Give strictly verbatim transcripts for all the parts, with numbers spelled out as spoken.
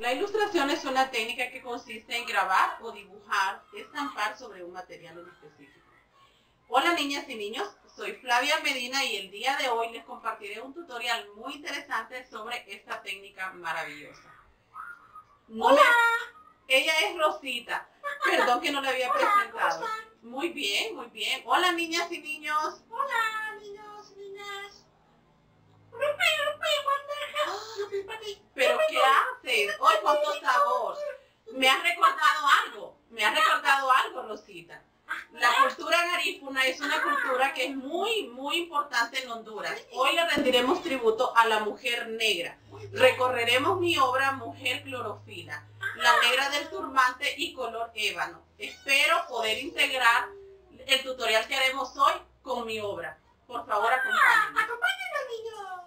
La ilustración es una técnica que consiste en grabar o dibujar, estampar sobre un material en específico. Hola niñas y niños, soy Flavia Medina y el día de hoy les compartiré un tutorial muy interesante sobre esta técnica maravillosa. No ¡Hola! Me... Ella es Rosita, perdón que no la había presentado. Muy bien, muy bien. Hola niñas y niños. Hola niños y niñas. ¿Pero qué haces? Hoy con tu sabor. Me has recordado algo. Me has recordado algo, Rosita. La cultura garífuna es una cultura que es muy, muy importante en Honduras. Hoy le rendiremos tributo a la mujer negra. Recorreremos mi obra Mujer Clorofila, la negra del turbante y color ébano. Espero poder integrar el tutorial que haremos hoy con mi obra. Por favor, acompáñenme. ¡Acompáñenos, niños!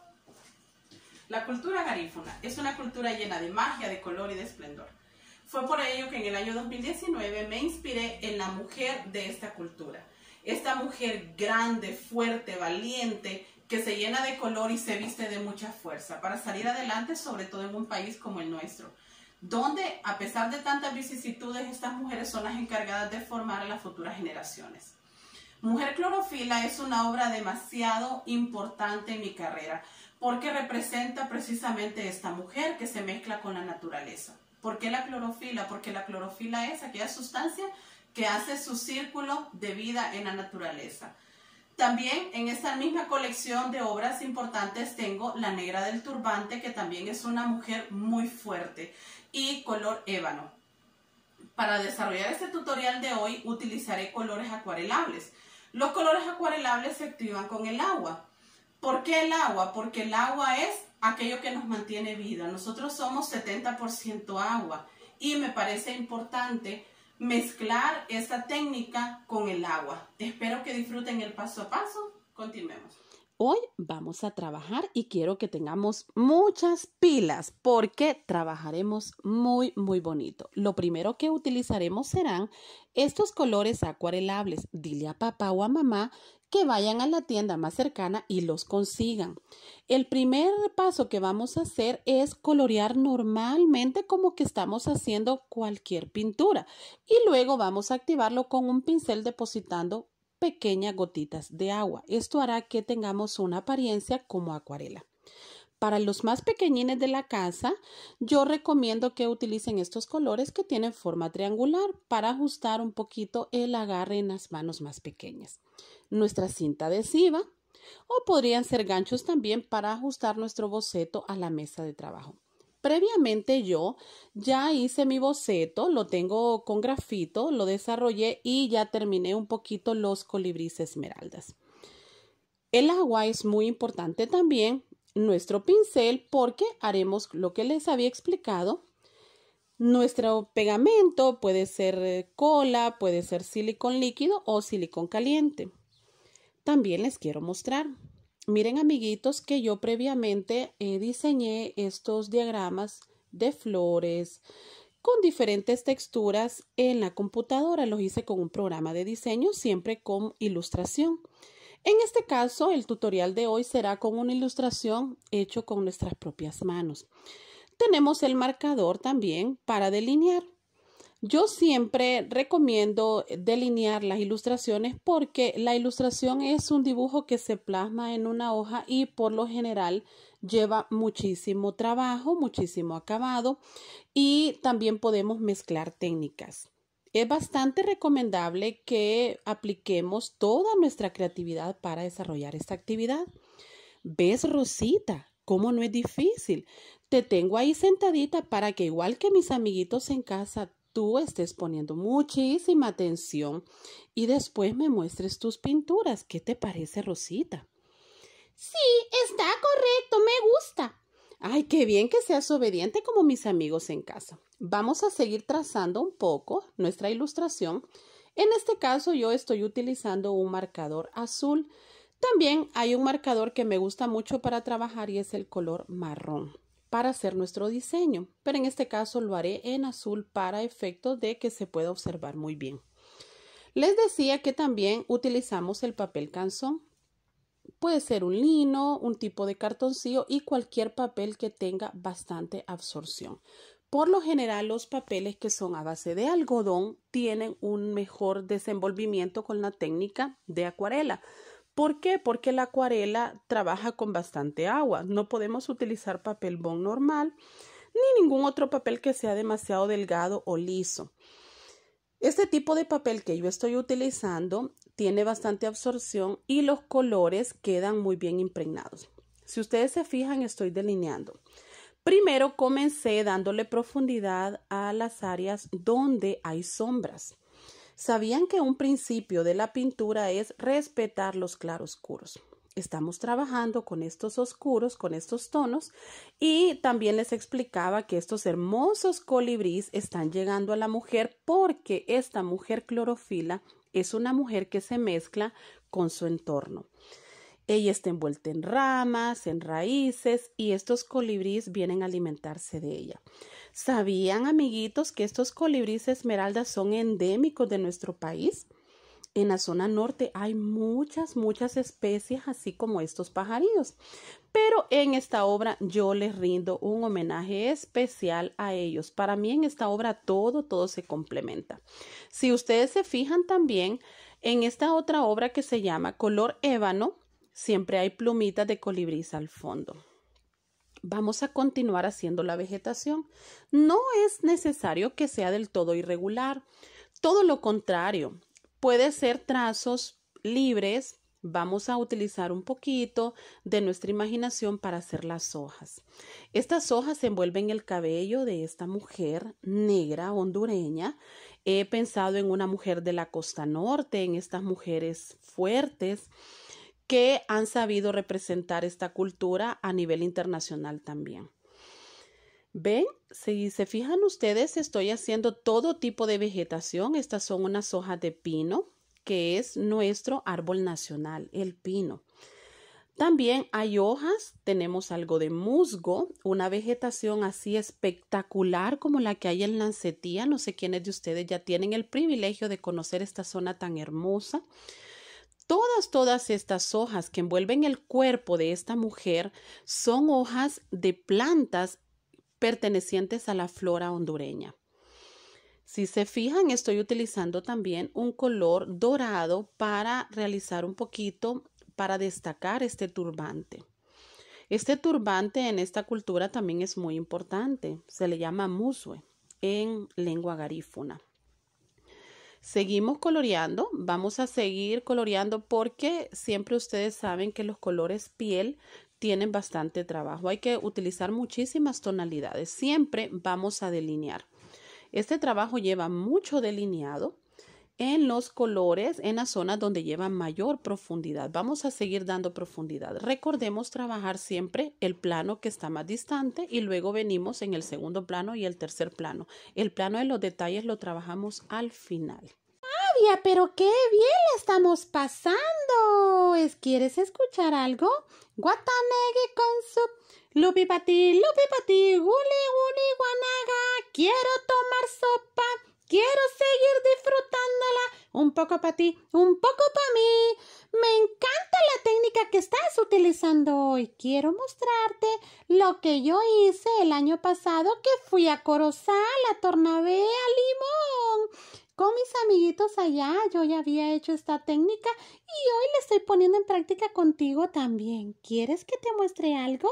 La cultura garífuna es una cultura llena de magia, de color y de esplendor. Fue por ello que en el año dos mil diecinueve me inspiré en la mujer de esta cultura. Esta mujer grande, fuerte, valiente, que se llena de color y se viste de mucha fuerza para salir adelante, sobre todo en un país como el nuestro, donde a pesar de tantas vicisitudes, estas mujeres son las encargadas de formar a las futuras generaciones. Mujer Clorofila es una obra demasiado importante en mi carrera, porque representa precisamente esta mujer que se mezcla con la naturaleza. ¿Por qué la clorofila? Porque la clorofila es aquella sustancia que hace su círculo de vida en la naturaleza. También en esta misma colección de obras importantes tengo La Negra del Turbante, que también es una mujer muy fuerte, y color ébano. Para desarrollar este tutorial de hoy utilizaré colores acuarelables. Los colores acuarelables se activan con el agua. ¿Por qué el agua? Porque el agua es aquello que nos mantiene vida. Nosotros somos setenta por ciento agua y me parece importante mezclar esta técnica con el agua. Espero que disfruten el paso a paso. Continuemos. Hoy vamos a trabajar y quiero que tengamos muchas pilas porque trabajaremos muy, muy bonito. Lo primero que utilizaremos serán estos colores acuarelables. Dile a papá o a mamá que vayan a la tienda más cercana y los consigan. El primer paso que vamos a hacer es colorear normalmente como que estamos haciendo cualquier pintura y luego vamos a activarlo con un pincel depositando pequeñas gotitas de agua. Esto hará que tengamos una apariencia como acuarela. Para los más pequeñines de la casa, yo recomiendo que utilicen estos colores que tienen forma triangular para ajustar un poquito el agarre en las manos más pequeñas. Nuestra cinta adhesiva o podrían ser ganchos también para ajustar nuestro boceto a la mesa de trabajo. Previamente yo ya hice mi boceto, lo tengo con grafito, lo desarrollé y ya terminé un poquito los colibríes esmeraldas. El agua es muy importante también, nuestro pincel, porque haremos lo que les había explicado. Nuestro pegamento puede ser cola, puede ser silicón líquido o silicón caliente. También les quiero mostrar. Miren, amiguitos, que yo previamente eh, diseñé estos diagramas de flores con diferentes texturas en la computadora. Los hice con un programa de diseño, siempre con ilustración. En este caso, el tutorial de hoy será con una ilustración hecho con nuestras propias manos. Tenemos el marcador también para delinear. Yo siempre recomiendo delinear las ilustraciones porque la ilustración es un dibujo que se plasma en una hoja y por lo general lleva muchísimo trabajo, muchísimo acabado y también podemos mezclar técnicas. Es bastante recomendable que apliquemos toda nuestra creatividad para desarrollar esta actividad. ¿Ves, Rosita? ¿Cómo no es difícil? Te tengo ahí sentadita para que igual que mis amiguitos en casa, tú estés poniendo muchísima atención y después me muestres tus pinturas. ¿Qué te parece, Rosita? Sí, está correcto, me gusta. Ay, qué bien que seas obediente como mis amigos en casa. Vamos a seguir trazando un poco nuestra ilustración. En este caso yo estoy utilizando un marcador azul. También hay un marcador que me gusta mucho para trabajar y es el color marrón para hacer nuestro diseño, pero en este caso lo haré en azul para efectos de que se pueda observar muy bien. Les decía que también utilizamos el papel canson. Puede ser un lino, un tipo de cartoncillo y cualquier papel que tenga bastante absorción. Por lo general, los papeles que son a base de algodón tienen un mejor desenvolvimiento con la técnica de acuarela. ¿Por qué? Porque la acuarela trabaja con bastante agua. No podemos utilizar papel bond normal ni ningún otro papel que sea demasiado delgado o liso. Este tipo de papel que yo estoy utilizando tiene bastante absorción y los colores quedan muy bien impregnados. Si ustedes se fijan, estoy delineando. Primero comencé dándole profundidad a las áreas donde hay sombras. ¿Sabían que un principio de la pintura es respetar los claroscuros? Estamos trabajando con estos oscuros, con estos tonos, y también les explicaba que estos hermosos colibríes están llegando a la mujer porque esta mujer clorofila es una mujer que se mezcla con su entorno. Ella está envuelta en ramas, en raíces, y estos colibríes vienen a alimentarse de ella. ¿Sabían, amiguitos, que estos colibríes esmeraldas son endémicos de nuestro país? En la zona norte hay muchas, muchas especies, así como estos pajarillos. Pero en esta obra yo les rindo un homenaje especial a ellos. Para mí en esta obra todo, todo se complementa. Si ustedes se fijan también, en esta otra obra que se llama Color Ébano, siempre hay plumitas de colibrís al fondo. Vamos a continuar haciendo la vegetación. No es necesario que sea del todo irregular. Todo lo contrario, puede ser trazos libres. Vamos a utilizar un poquito de nuestra imaginación para hacer las hojas. Estas hojas envuelven el cabello de esta mujer negra hondureña. He pensado en una mujer de la costa norte, en estas mujeres fuertes que han sabido representar esta cultura a nivel internacional también. ¿Ven? Si se fijan ustedes, estoy haciendo todo tipo de vegetación. Estas son unas hojas de pino, que es nuestro árbol nacional, el pino. También hay hojas, tenemos algo de musgo, una vegetación así espectacular como la que hay en Lancetía. No sé quiénes de ustedes ya tienen el privilegio de conocer esta zona tan hermosa. Todas, todas estas hojas que envuelven el cuerpo de esta mujer son hojas de plantas pertenecientes a la flora hondureña. Si se fijan, estoy utilizando también un color dorado para realizar un poquito, para destacar este turbante. Este turbante en esta cultura también es muy importante. Se le llama musue en lengua garífuna. Seguimos coloreando, vamos a seguir coloreando porque siempre ustedes saben que los colores piel tienen bastante trabajo. Hay que utilizar muchísimas tonalidades. Siempre vamos a delinear. Este trabajo lleva mucho delineado en los colores, en las zonas donde llevan mayor profundidad. Vamos a seguir dando profundidad. Recordemos trabajar siempre el plano que está más distante y luego venimos en el segundo plano y el tercer plano. El plano de los detalles lo trabajamos al final. Flavia, pero qué bien la estamos pasando. ¿Es- ¿Quieres escuchar algo? Guatanegue con su lupi pati, lupi pati, guli guli guanaga. Quiero tomar sopa, quiero seguir disfrutándola. Un poco para ti, un poco para mí. Me encanta la técnica que estás utilizando hoy. Quiero mostrarte lo que yo hice el año pasado que fui a Corozal, a Tornabé, a Limón. Con mis amiguitos allá, yo ya había hecho esta técnica y hoy la estoy poniendo en práctica contigo también. ¿Quieres que te muestre algo?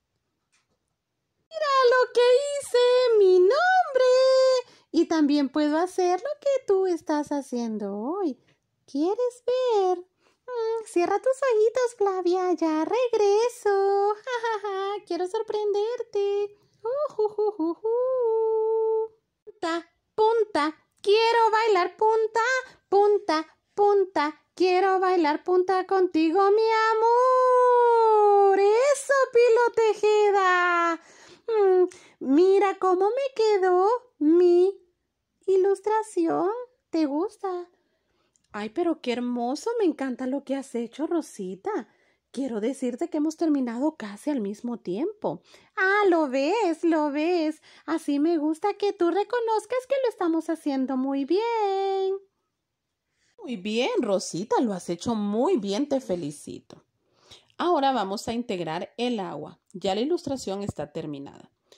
Mira lo que hice, mi nombre. Y también puedo hacer lo que tú estás haciendo hoy. ¿Quieres ver? Mm, cierra tus ojitos, Flavia. Ya regreso. Ja, ja, ja. Quiero sorprenderte. Uh, uh, uh, uh, uh. Punta, punta. Quiero bailar punta, punta, punta. Quiero bailar punta contigo, mi amor. Eso, Pilo Tejeda. Mm, mira cómo me quedó mi ilustración. ¿Te gusta? Ay, pero qué hermoso, me encanta lo que has hecho, Rosita. Quiero decirte que hemos terminado casi al mismo tiempo. Ah, lo ves, lo ves. Así me gusta que tú reconozcas que lo estamos haciendo muy bien. Muy bien, Rosita, lo has hecho muy bien, te felicito. Ahora vamos a integrar el agua. Ya la ilustración está terminada.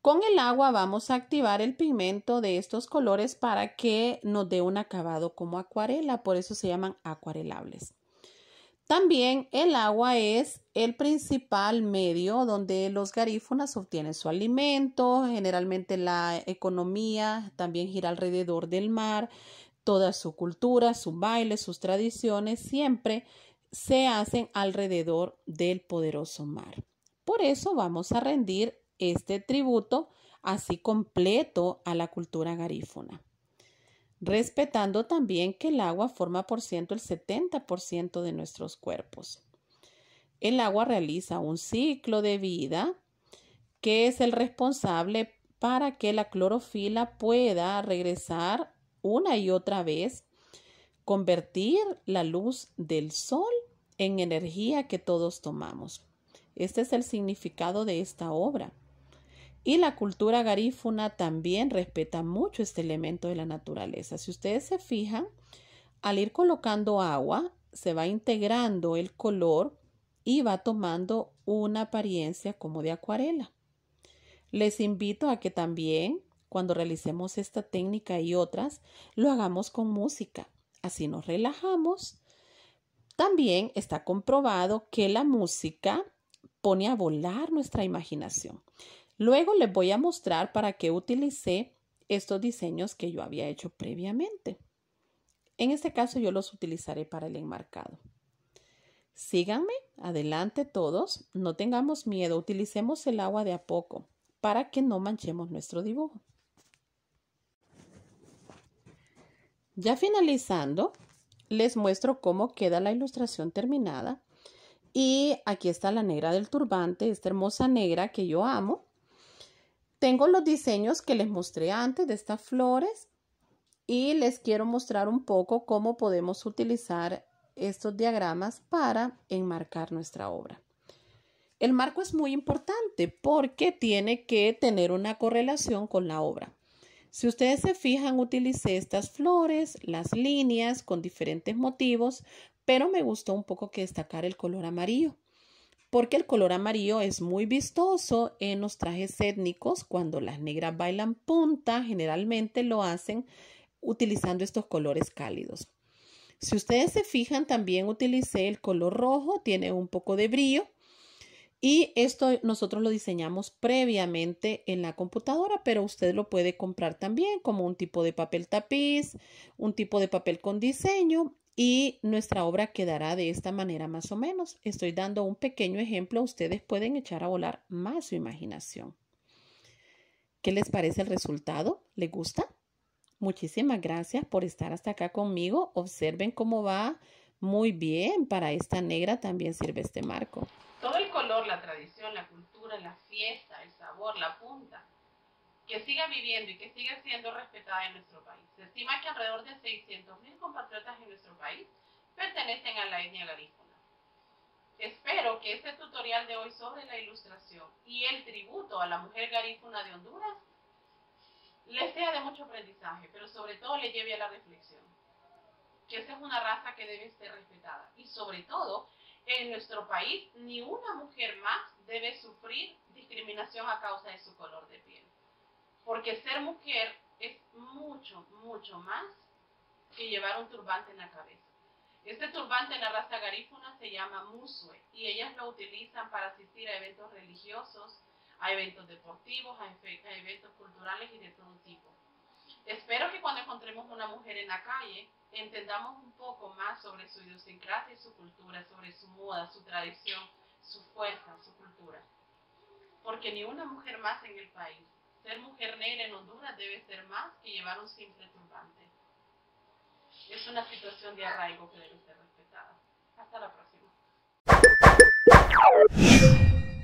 Con el agua vamos a activar el pigmento de estos colores para que nos dé un acabado como acuarela, por eso se llaman acuarelables. También el agua es el principal medio donde los garífunas obtienen su alimento. Generalmente la economía también gira alrededor del mar. Toda su cultura, su baile, sus tradiciones siempre se hacen alrededor del poderoso mar. Por eso vamos a rendir este tributo así completo a la cultura garífuna, respetando también que el agua forma por ciento el setenta por ciento de nuestros cuerpos. El agua realiza un ciclo de vida que es el responsable para que la clorofila pueda regresar una y otra vez, convertir la luz del sol en energía que todos tomamos. Este es el significado de esta obra. Y la cultura garífuna también respeta mucho este elemento de la naturaleza. Si ustedes se fijan, al ir colocando agua, se va integrando el color y va tomando una apariencia como de acuarela. Les invito a que también, cuando realicemos esta técnica y otras, lo hagamos con música. Así nos relajamos. También está comprobado que la música pone a volar nuestra imaginación. Luego les voy a mostrar para qué utilicé estos diseños que yo había hecho previamente. En este caso yo los utilizaré para el enmarcado. Síganme, adelante todos, no tengamos miedo, utilicemos el agua de a poco para que no manchemos nuestro dibujo. Ya finalizando, les muestro cómo queda la ilustración terminada. Y aquí está la negra del turbante, esta hermosa negra que yo amo. Tengo los diseños que les mostré antes de estas flores y les quiero mostrar un poco cómo podemos utilizar estos diagramas para enmarcar nuestra obra. El marco es muy importante porque tiene que tener una correlación con la obra. Si ustedes se fijan, utilicé estas flores, las líneas con diferentes motivos, pero me gustó un poco que destacar el color amarillo, porque el color amarillo es muy vistoso en los trajes étnicos. Cuando las negras bailan punta, generalmente lo hacen utilizando estos colores cálidos. Si ustedes se fijan, también utilicé el color rojo, tiene un poco de brillo. Y esto nosotros lo diseñamos previamente en la computadora, pero usted lo puede comprar también como un tipo de papel tapiz, un tipo de papel con diseño y nuestra obra quedará de esta manera más o menos. Estoy dando un pequeño ejemplo, ustedes pueden echar a volar más su imaginación. ¿Qué les parece el resultado? ¿Les gusta? Muchísimas gracias por estar hasta acá conmigo. Observen cómo va muy bien. Para esta negra también sirve este marco. Todo el color, la tradición, la cultura, la fiesta, el sabor, la punta, que siga viviendo y que siga siendo respetada en nuestro país. Se estima que alrededor de seiscientos mil compatriotas en nuestro país pertenecen a la etnia garífuna. Espero que este tutorial de hoy sobre la ilustración y el tributo a la mujer garífuna de Honduras les sea de mucho aprendizaje, pero sobre todo le lleve a la reflexión, que esa es una raza que debe ser respetada y sobre todo en nuestro país, ni una mujer más debe sufrir discriminación a causa de su color de piel. Porque ser mujer es mucho, mucho más que llevar un turbante en la cabeza. Este turbante en la raza garífuna se llama musue y ellas lo utilizan para asistir a eventos religiosos, a eventos deportivos, a, a eventos culturales y de todo tipo. Espero que cuando encontremos una mujer en la calle, entendamos un poco más sobre su idiosincrasia y su cultura, sobre su moda, su tradición, su fuerza, su cultura. Porque ni una mujer más en el país. Ser mujer negra en Honduras debe ser más que llevar un simple turbante. Es una situación de arraigo que debe ser respetada. Hasta la próxima.